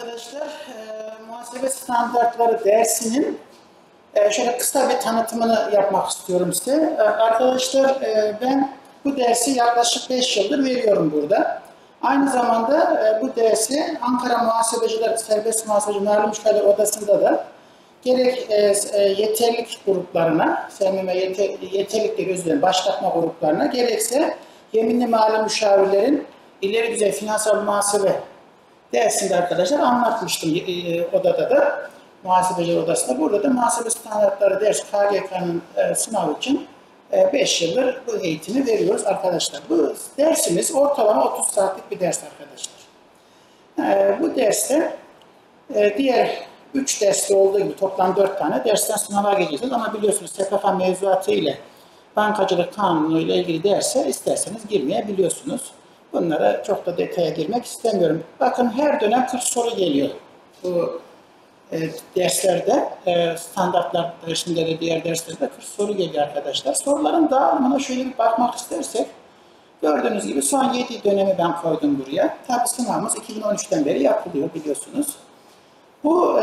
arkadaşlar, muhasebe standartları dersinin şöyle kısa bir tanıtımını yapmak istiyorum size. Arkadaşlar, ben bu dersi yaklaşık 5 yıldır veriyorum burada. Aynı zamanda bu dersi Ankara Muhasebeciler, Serbest Muhasebeci Mali Müşavirler Odası'nda da gerek yeterlilik gruplarına, yeterlilikle gözleyen başlatma gruplarına, gerekse yeminli mali müşavirlerin ileri düzey finansal muhasebe dersinde arkadaşlar anlatmıştım odada da, muhasebeciler odasında. Burada da muhasebe standartları ders KGK'nın sınavı için 5 yıldır bu eğitimi veriyoruz arkadaşlar. Bu dersimiz ortalama 30 saatlik bir ders arkadaşlar. Bu derste diğer 3 derste olduğu gibi toplam 4 tane dersten sınava gireceğiz. Ama biliyorsunuz SPK mevzuatı ile bankacılık kanunu ile ilgili derse isterseniz girmeyebiliyorsunuz. Bunlara çok da detaya girmek istemiyorum. Bakın her dönem 40 soru geliyor bu derslerde. Standartlar dersinde de diğer derslerde 40 soru geliyor arkadaşlar. Soruların dağılımına şöyle bir bakmak istersek, gördüğünüz gibi son 7 dönemi ben koydum buraya. Tabi sınavımız 2013'ten beri yapılıyor biliyorsunuz. Bu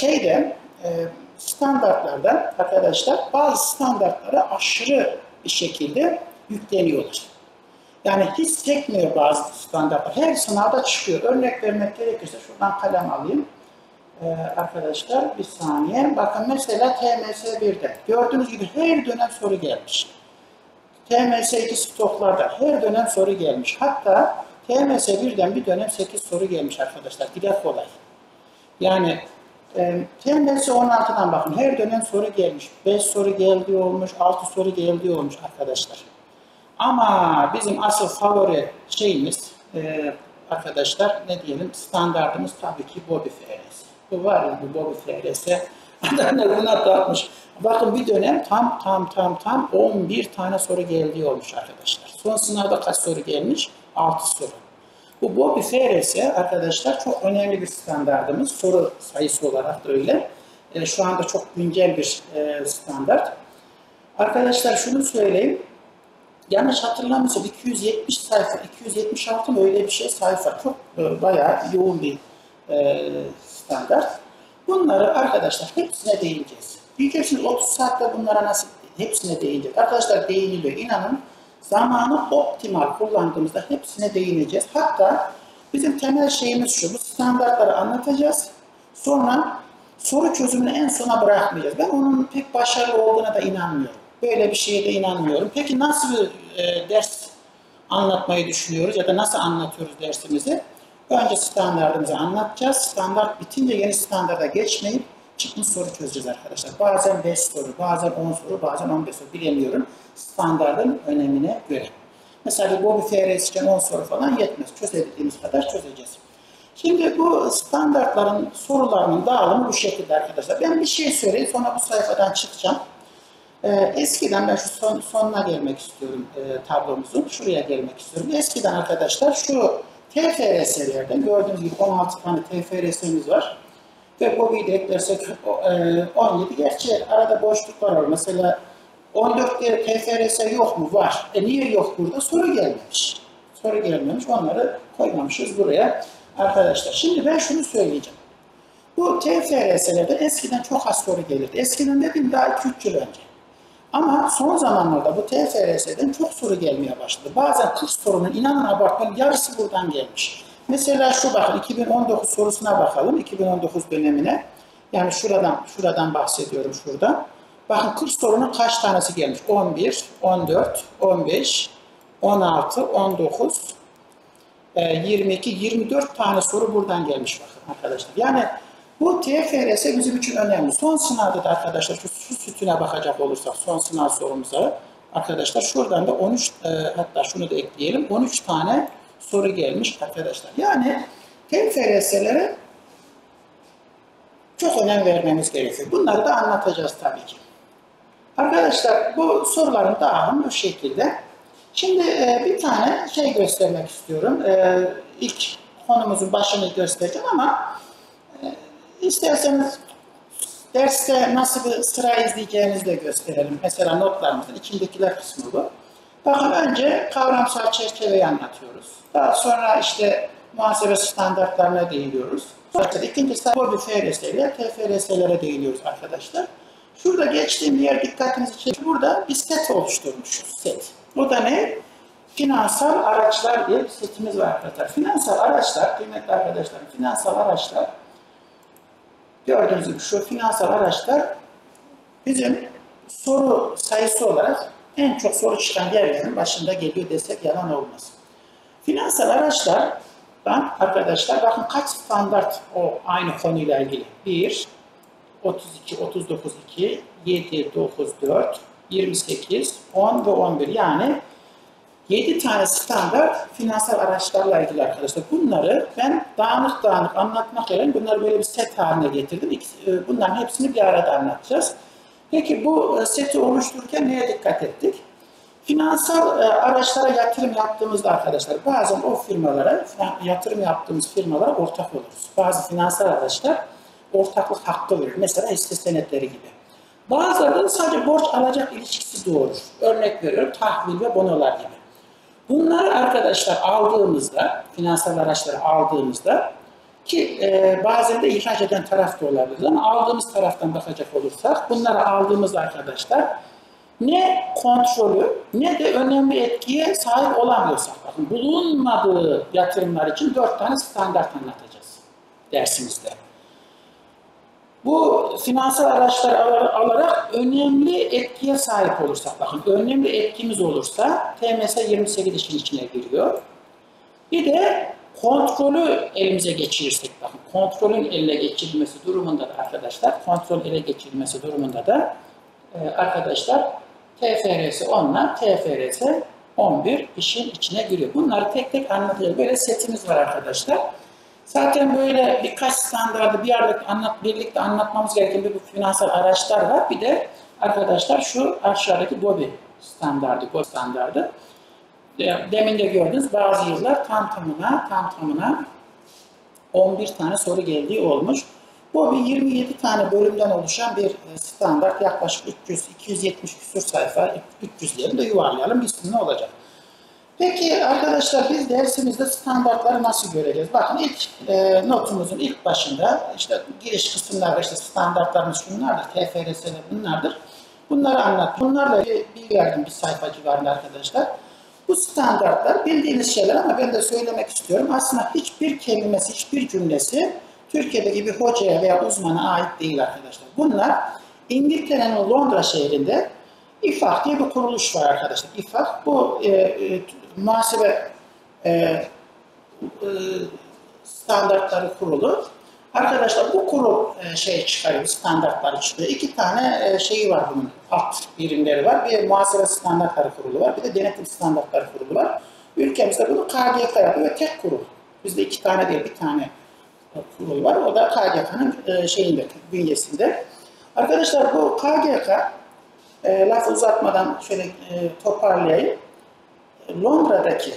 standartlarda arkadaşlar bazı standartlara aşırı bir şekilde yükleniyorlar. Yani hiç çekmiyor bazı standartlar. Her sınavda çıkıyor. Örnek vermek gerekirse şuradan kalem alayım. Arkadaşlar bir saniye. Bakın mesela TMS 1'de. Gördüğünüz gibi her dönem soru gelmiş. TMS 2 stoklarda her dönem soru gelmiş. Hatta TMS 1'den bir dönem 8 soru gelmiş arkadaşlar. Direkt olay. Yani TMS 16'dan bakın her dönem soru gelmiş. 5 soru geldiği olmuş, 6 soru geldiği olmuş arkadaşlar. Ama bizim asıl favori şeyimiz arkadaşlar ne diyelim standartımız tabii ki BOBİ FRS. Bu var ya bu BOBİ FRS. Adamlar buna takmış. Bakın bir dönem tam 11 tane soru geldiği olmuş arkadaşlar. Son sınavda kaç soru gelmiş? 6 soru. Bu BOBİ FRS arkadaşlar çok önemli bir standartımız. Soru sayısı olarak da öyle. Şu anda çok güncel bir standart. Arkadaşlar şunu söyleyeyim. Yanlış hatırlamıyorsam 270 sayfa, 276 mı öyle bir şey sayfa. Çok bayağı yoğun bir standart. Bunları arkadaşlar hepsine değineceğiz. Diyeceksiniz 30 saatte bunlara nasıl hepsine değineceğiz. Arkadaşlar değiniliyor. İnanın zamanı optimal kullandığımızda hepsine değineceğiz. Hatta bizim temel şeyimiz şu. Bu standartları anlatacağız. Sonra soru çözümünü en sona bırakmayacağız. Ben onun pek başarılı olduğuna da inanmıyorum. Böyle bir şeye de inanmıyorum. Peki nasıl bir ders anlatmayı düşünüyoruz ya da nasıl anlatıyoruz dersimizi? Önce standartımızı anlatacağız. Standart bitince yeni standarda geçmeyip çıkmış soru çözeceğiz arkadaşlar. Bazen 5 soru, bazen 10 soru, bazen 15 soru bilemiyorum. Standartın önemine göre. Mesela BOBİ FRS için 10 soru falan yetmez. Çözebildiğimiz kadar çözeceğiz. Şimdi bu standartların sorularının dağılımı bu şekilde arkadaşlar. Ben bir şey söyleyeyim sonra bu sayfadan çıkacağım. Eskiden ben şu sonuna gelmek istiyorum tablomuzun. Şuraya gelmek istiyorum. Eskiden arkadaşlar şu TFRS'lerden gördüğünüz gibi 16 tane TFRS'miz var. Ve BOBİ'yi de eklersek 17. Gerçi arada boşluklar var. Mesela 14 TFRS yok mu? Var. Niye yok burada? Soru gelmemiş. Soru gelmemiş. Onları koymamışız buraya. Arkadaşlar şimdi ben şunu söyleyeceğim. Bu TFRS'lerde eskiden çok az soru gelirdi. Eskiden dedim daha 2-3 yıl önce. Ama son zamanlarda bu TFRS'den çok soru gelmeye başladı. Bazen 40 sorunun inanın abartmanın yarısı buradan gelmiş. Mesela şu bakın 2019 sorusuna bakalım. 2019 dönemine. Yani şuradan bahsediyorum şurada. Bakın 40 sorunun kaç tanesi gelmiş? 11, 14, 15, 16, 19, 22, 24 tane soru buradan gelmiş bakın arkadaşlar. Yani bu TFRS bizim için önemli. Son sınavda da arkadaşlar şu sütüne bakacak olursak son sınav sorumuza arkadaşlar şuradan da 13 hatta şunu da ekleyelim 13 tane soru gelmiş arkadaşlar. Yani TFRS'lere çok önem vermemiz gerekiyor. Bunları da anlatacağız tabii ki. Arkadaşlar bu soruların dağılımı bu şekilde. Şimdi bir tane şey göstermek istiyorum. İlk konumuzun başını göstereceğim ama İsterseniz derste nasıl bir sıra izleyeceğinizi de gösterelim. Mesela notlarımızın içindekiler kısmı bu. Bakın önce kavramsal çerçeveyi anlatıyoruz. Daha sonra işte muhasebe standartlarına değiniyoruz. İkincisi BOBİ FRS ile TFRS'lere değiniyoruz arkadaşlar. Şurada geçtiğim bir yer dikkatinizi çekiyor. Burada bir set oluşturmuşuz. Set. Bu da ne? Finansal araçlar diye bir setimiz var arkadaşlar. Finansal araçlar, kıymetli arkadaşlarım, finansal araçlar, gördüğünüz gibi şu finansal araçlar bizim soru sayısı olarak en çok soru çıkan yerlerin başında geliyor desek yalan olmaz. Finansal araçlardan arkadaşlar bakın kaç standart o aynı konuyla ilgili. 1, 32, 39, 2, 7, 9, 4, 28, 10 ve 11 yani 7 tane standart finansal araçlarla ilgili arkadaşlar. Bunları ben dağınık anlatmak yerine bunları böyle bir set haline getirdim. Bunların hepsini bir arada anlatacağız. Peki bu seti oluştururken neye dikkat ettik? Finansal araçlara yatırım yaptığımızda arkadaşlar bazen o firmalara, yatırım yaptığımız firmalara ortak oluruz. Bazı finansal araçlar ortaklık hakkı verir. Mesela hisse senetleri gibi. Bazıları da sadece borç alacak ilişkisi doğurur. Örnek veriyorum tahvil ve bonolar gibi. Bunları arkadaşlar aldığımızda, finansal araçları aldığımızda ki bazen de ihraç eden taraf da olabilir ama aldığımız taraftan bakacak olursak bunları aldığımız arkadaşlar ne kontrolü ne de önemli etkiye sahip olamıyorsak bakın bulunmadığı yatırımlar için 4 tane standart anlatacağız dersimizde. Bu finansal araçları alarak önemli etkiye sahip olursak, bakın önemli etkimiz olursa TMS 28 işin içine giriyor. Bir de kontrolü elimize geçirirsek, bakın kontrolün ele geçirilmesi durumunda da arkadaşlar, kontrol ele geçirilmesi durumunda da arkadaşlar TFRS 10 ile TFRS 11 işin içine giriyor. Bunları tek tek anlatacağız. Böyle setimiz var arkadaşlar. Zaten böyle birkaç standardı birlikte anlatmamız gereken bir finansal araçlar var. Bir de arkadaşlar şu aşağıdaki BOBİ standardı. Demin de gördünüz bazı yıllar tam tamına 11 tane soru geldiği olmuş. BOBİ 27 tane bölümden oluşan bir standart. Yaklaşık 270 küsur sayfa, 300'lerini de yuvarlayalım. Bilsin ne olacak. Peki arkadaşlar biz dersimizde standartları nasıl göreceğiz? Bakın ilk notumuzun ilk başında işte giriş kısımlarda işte standartlarımız şunlardır, TFRS'ler bunlardır. Bunları anlat. Bunlarla bilgi verdim bir sayfa civarında arkadaşlar. Bu standartlar bildiğiniz şeyler ama ben de söylemek istiyorum. Aslında hiçbir kelimesi, hiçbir cümlesi Türkiye'deki bir hocaya veya uzmana ait değil arkadaşlar. Bunlar İngiltere'nin Londra şehrinde İFAK diye bir kuruluş var arkadaşlar. İFAK bu muhasebe standartları kurulu. Arkadaşlar bu kurul çıkarıyor, standartları çıkıyor. 2 tane şeyi var bunun, alt birimleri var. Bir muhasebe standartları kurulu var, bir de denetim standartları kurulu var. Ülkemizde bunu KGK yapıyor ve tek kurul. Bizde 2 tane değil, bir tane kurul var. O da KGK'nın bünyesinde. Arkadaşlar bu KGK, lafı uzatmadan şöyle toparlayayım. Londra'daki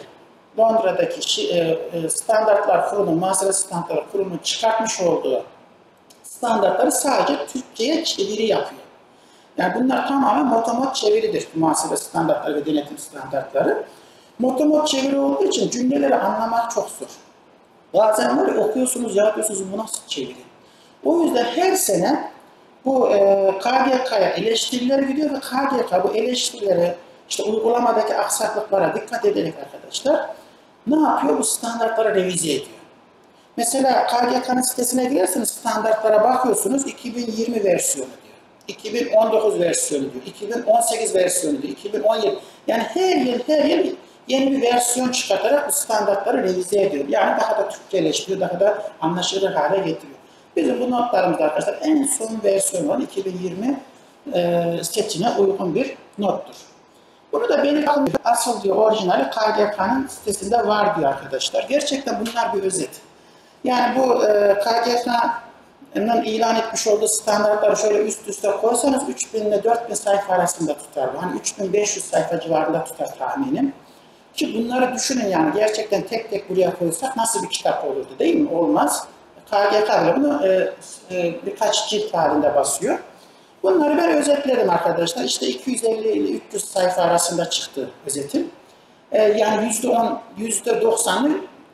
standartlar kurulu, muhasebe standartları kurulunun çıkartmış olduğu standartları sadece Türkçe'ye çeviri yapıyor. Yani bunlar tamamen motomot çeviridir muhasebe standartları ve denetim standartları. Motomot çeviri olduğu için cümleleri anlamak çok zor. Bazen böyle okuyorsunuz, yapıyorsunuz bu nasıl çeviri? O yüzden her sene bu KGK'ya eleştiriler gidiyor ve KGK bu eleştirileri işte uygulamadaki aksaklıklara dikkat ederek arkadaşlar ne yapıyor? Bu standartlara revize ediyor. Mesela KGK'nın sitesine girerseniz standartlara bakıyorsunuz 2020 versiyonu diyor. 2019 versiyonu diyor. 2018 versiyonu diyor. 2017 yani her yıl yeni bir versiyon çıkartarak bu standartları revize ediyor. Yani daha da Türkçeleştiriyor, daha da anlaşılır hale getiriyor. Bizim bu notlarımızda arkadaşlar en son versiyon olan 2020 setine uygun bir nottur. Bunu da benim asıl diyor orijinali KGK'nın sitesinde var diyor arkadaşlar. Gerçekten bunlar bir özet. Yani bu KGK'nın ilan etmiş olduğu standartları şöyle üst üste koysanız 3000 ile 4000 sayfa arasında tutar. Hani 3500 sayfa civarında tutar tahminim. Ki bunları düşünün yani gerçekten tek tek buraya koysak nasıl bir kitap olurdu değil mi? Olmaz. KGK bile bunu birkaç cilt halinde basıyor. Bunları ben özetledim arkadaşlar. İşte 250 ile 300 sayfa arasında çıktı özetim. Yani %10, %90'ı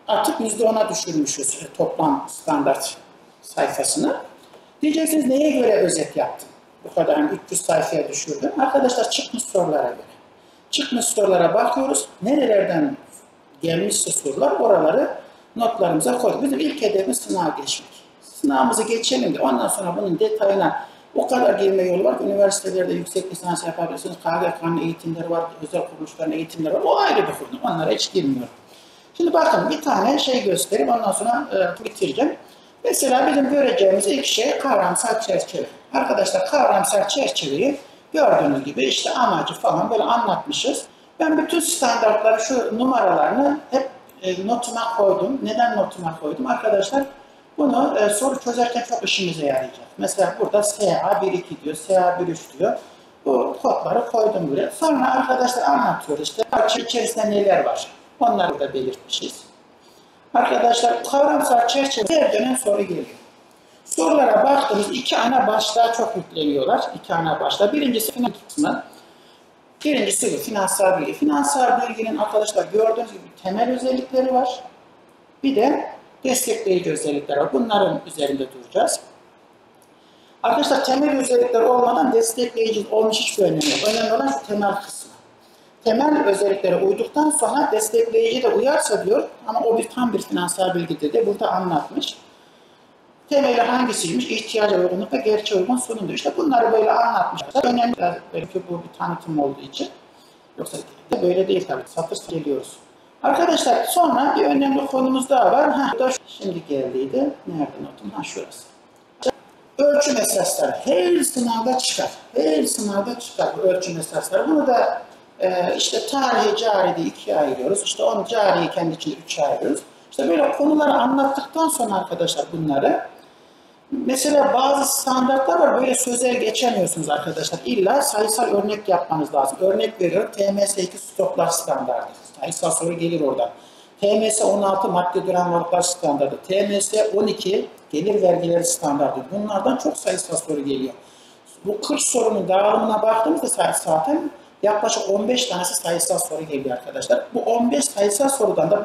atıp %10'a düşürmüşüz toplam standart sayfasını. Diyeceksiniz neye göre özet yaptım? Bu kadar 300 sayfaya düşürdüm. Arkadaşlar çıkmış sorulara göre. Çıkmış sorulara bakıyoruz. Nerelerden gelmişse sorular oraları notlarımıza koyduk. Bizim ilk hedefimiz sınav geçmek. Sınavımızı geçelim de ondan sonra bunun detayına o kadar girme yolu var ki üniversitelerde yüksek lisans yapabilirsiniz. KGK'nın eğitimleri var, özel kuruluşların eğitimleri var. O ayrı bir konu. Onlara hiç girmiyorum. Şimdi bakın bir tane şey göstereyim ondan sonra bitireceğim. Mesela bizim göreceğimiz ilk şey kavramsal çerçeve. Arkadaşlar kavramsal çerçeveyi gördüğünüz gibi işte amacı falan böyle anlatmışız. Ben bütün standartları şu numaralarını hep notuma koydum. Neden notuma koydum? Arkadaşlar bunu soru çözerken çok işimize yarayacak. Mesela burada SA12 diyor, SA13 diyor. Bu kodları koydum buraya. Sonra arkadaşlar anlatıyor işte içerisinde neler var. Onları da belirtmişiz. Arkadaşlar kavramsal çerçeve her dönem soru geliyor. Sorulara baktığımız iki ana başlığa çok yükleniyorlar. İki ana başlığa. Birincisi finans kısmı. Birincisi bu finansal bilgi. Finansal bilginin arkadaşlar gördüğünüz gibi temel özellikleri var. Bir de destekleyici özellikler var. Bunların üzerinde duracağız. Arkadaşlar temel özellikler olmadan destekleyici olmuş hiçbir önemi yok. Önemli olan şu temel kısmı. Temel özelliklere uyduktan sonra destekleyici de uyarsa diyor ama o tam bir finansal bilgidir de burada anlatmış. Temeli hangisiymiş? İhtiyaca uygunluk ve gerçeğe uygun sunumdur. İşte bunları böyle anlatmışlar. Önemli belki bu bir tanıtım olduğu için. Yoksa böyle değil tabii. Satır geliyoruz. Arkadaşlar sonra bir önemli konumuz daha var. Bu da şimdi geldiydi. Nerede notum? Şurası. Ölçüm esasları. Her sınavda çıkar. Her sınavda çıkar bu ölçüm esasları. Bunu da işte tarihi, cari diye ikiye ayırıyoruz. İşte onu cariyi kendi içinde üçe ayırıyoruz. İşte böyle konuları anlattıktan sonra arkadaşlar bunları mesela bazı standartlar var böyle sözel geçemiyorsunuz arkadaşlar. İlla sayısal örnek yapmanız lazım. Örnek veriyorum TMS2 stoklar standartı. Sayısal soru gelir oradan. TMS16 madde duran varlıklar standartı. TMS12 gelir vergileri standartı. Bunlardan çok sayısal soru geliyor. Bu 40 sorunun dağılımına baktığımızda zaten yaklaşık 15 tanesi sayısal soru geliyor arkadaşlar. Bu 15 sayısal sorudan da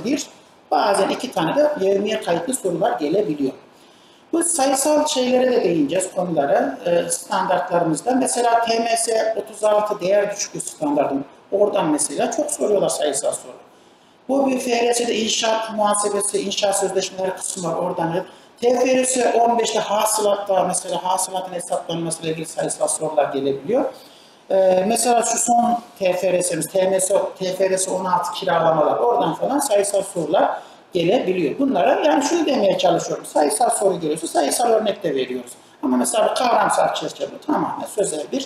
bazen iki tane de yevmiye kayıtlı sorular gelebiliyor. Bu sayısal şeylere de değineceğiz konulara, standartlarımızda. Mesela TMS 36 değer düşüklüğü standartı. Oradan mesela çok soruyorlar sayısal soru. Bu bir FRS'de inşaat muhasebesi, inşaat sözleşmeleri kısmı var oradan. TFRS 15'te hasılatta mesela hasılatın hesaplanmasıyla ilgili sayısal sorular gelebiliyor. Mesela şu son TFRS'imiz, TFRS 16 kiralamalar, oradan falan sayısal sorular gelebiliyor. Bunlara yani şunu demeye çalışıyorum. Sayısal soru geliyorsa sayısal örnek de veriyoruz. Ama mesela kavramsal çerçeve tamamen sözel bir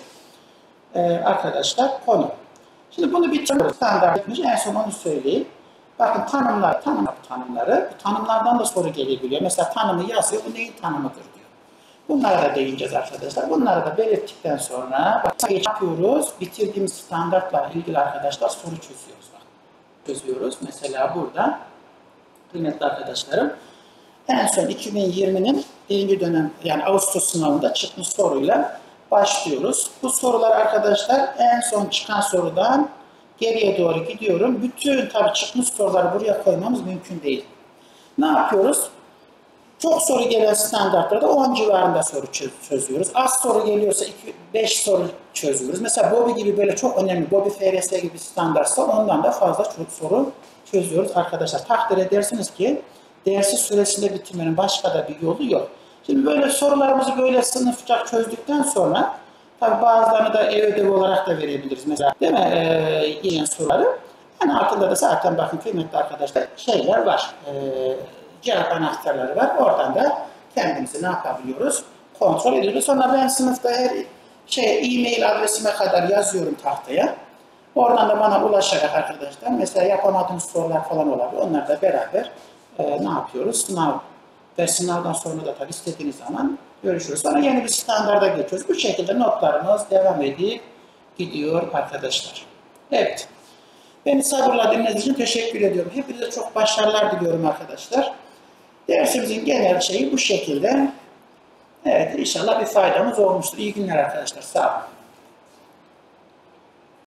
arkadaşlar konu. Şimdi bunu bir standart etmiş. En son onu söyleyeyim. Bakın tanımları. Bu tanımlardan da soru gelebiliyor. Mesela tanımı yazıyor. Bu neyin tanımıdır diyor. Bunlara da değineceğiz arkadaşlar. Bunları da belirttikten sonra yapıyoruz. Bitirdiğimiz standartla ilgili arkadaşlar soru çözüyoruz. Çözüyoruz. Mesela burada kıymetli arkadaşlarım en son 2020'nin birinci dönem yani Ağustos sınavında çıkmış soruyla başlıyoruz. Bu sorular arkadaşlar en son çıkan sorudan geriye doğru gidiyorum. Bütün tabii çıkmış soruları buraya koymamız mümkün değil. Ne yapıyoruz? Çok soru gelen standartlarda 10 civarında soru çözüyoruz. Az soru geliyorsa 5 soru çözüyoruz. Mesela Bobby gibi böyle çok önemli, Bobby FRS gibi standartsa ondan da fazla çok soru çözüyoruz arkadaşlar. Takdir edersiniz ki dersi süresinde bitirmenin başka da bir yolu yok. Şimdi böyle sorularımızı böyle sınıfça çözdükten sonra tabii bazılarını da ev ödevi olarak da verebiliriz. Mesela değil mi? Yine soruları. Yani altında da zaten bakın kıymetli arkadaşlar şeyler var. Cevap anahtarları var. Oradan da kendimizi ne yapabiliyoruz? Kontrol ediyoruz. Sonra ben sınıfta her e-mail adresime kadar yazıyorum tahtaya. Oradan da bana ulaşarak arkadaşlar mesela yapamadığınız sorular falan olabilir. Onları da beraber ne yapıyoruz? Sınavdan sonra da tabii istediğiniz zaman görüşürüz. Sonra yeni bir standarda geçiyoruz. Bu şekilde notlarımız devam edip gidiyor arkadaşlar. Evet. Beni sabırla dinlediğiniz için teşekkür ediyorum. Hepinize çok başarılar diliyorum arkadaşlar. Dersimizin genel şeyi bu şekilde. Evet, inşallah bir faydamız olmuştur. İyi günler arkadaşlar. Sağ olun.